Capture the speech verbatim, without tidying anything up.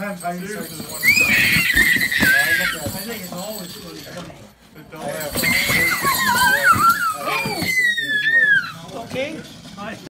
campaign section. I think it's always really funny. Okay.